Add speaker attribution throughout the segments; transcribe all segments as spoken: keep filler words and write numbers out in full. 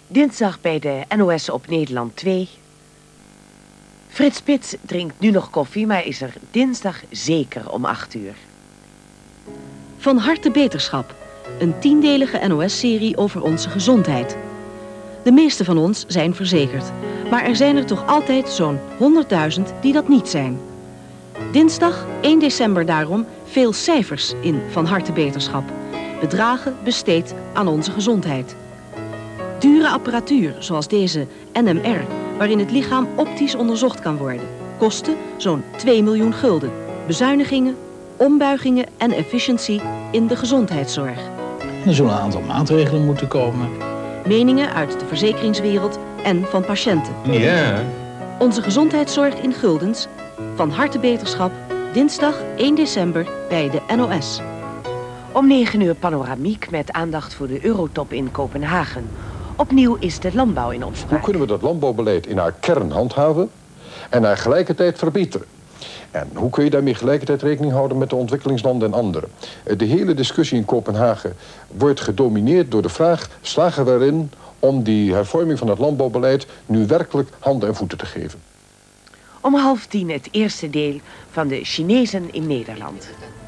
Speaker 1: Dinsdag bij de N O S op Nederland twee. Frits Spits drinkt nu nog koffie, maar is er dinsdag zeker om acht uur.
Speaker 2: Van harte beterschap. Een tiendelige N O S-serie over onze gezondheid. De meeste van ons zijn verzekerd. Maar er zijn er toch altijd zo'n honderdduizend die dat niet zijn. Dinsdag één december daarom veel cijfers in Van harte beterschap. Bedragen besteed aan onze gezondheid. Dure apparatuur zoals deze N M R, waarin het lichaam optisch onderzocht kan worden. Kosten zo'n twee miljoen gulden. Bezuinigingen, ombuigingen en efficiëntie in de gezondheidszorg.
Speaker 3: Er zullen een aantal maatregelen moeten komen.
Speaker 2: Meningen uit de verzekeringswereld en van patiënten.
Speaker 4: Ja.
Speaker 2: Onze gezondheidszorg in guldens. Van harte beterschap. Dinsdag één december bij de N O S.
Speaker 1: Om negen uur panoramiek met aandacht voor de Eurotop in Kopenhagen. Opnieuw is de landbouw in opspraak.
Speaker 5: Hoe kunnen we dat landbouwbeleid in haar kern handhaven en naar gelijkertijd verbeteren? En hoe kun je daarmee gelijkertijd rekening houden met de ontwikkelingslanden en anderen? De hele discussie in Kopenhagen wordt gedomineerd door de vraag: slagen we erin om die hervorming van het landbouwbeleid nu werkelijk handen en voeten te geven?
Speaker 1: Om half tien het eerste deel van de Chinezen in Nederland.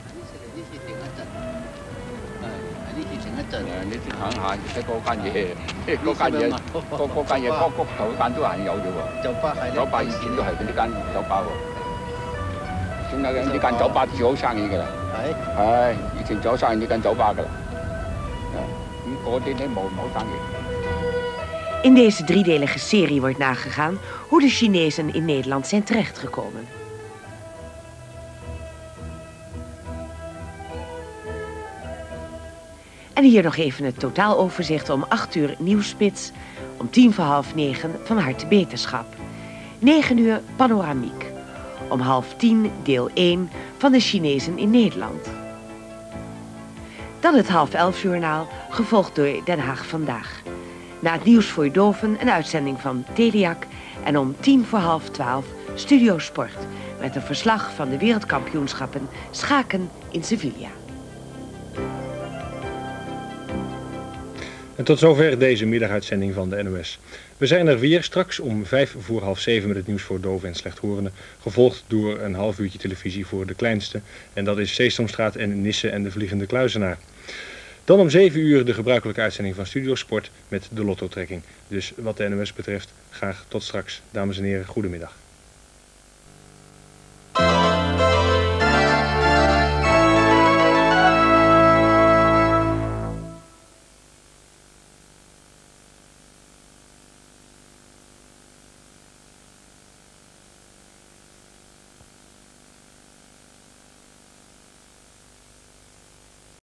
Speaker 1: In deze driedelige serie wordt nagegaan hoe de Chinezen in Nederland zijn terechtgekomen. En hier nog even het totaaloverzicht om acht uur Nieuwspits, om tien voor half negen Van harte beterschap. negen uur panoramiek. Om half tien deel één van de Chinezen in Nederland. Dan het half elf journaal, gevolgd door Den Haag vandaag. Na het nieuws voor doven een uitzending van Teliak en om tien voor half twaalf Studio Sport met een verslag van de wereldkampioenschappen schaken in Sevilla.
Speaker 4: En tot zover deze middaguitzending van de N O S. We zijn er weer straks om vijf voor half zeven met het nieuws voor doven en slechthorenden, gevolgd door een half uurtje televisie voor de kleinste. En dat is Sesamstraat en Nisse en de Vliegende Kluizenaar. Dan om zeven uur de gebruikelijke uitzending van Studio Sport met de Lotto-trekking. Dus wat de N O S betreft, graag tot straks. Dames en heren, goedemiddag.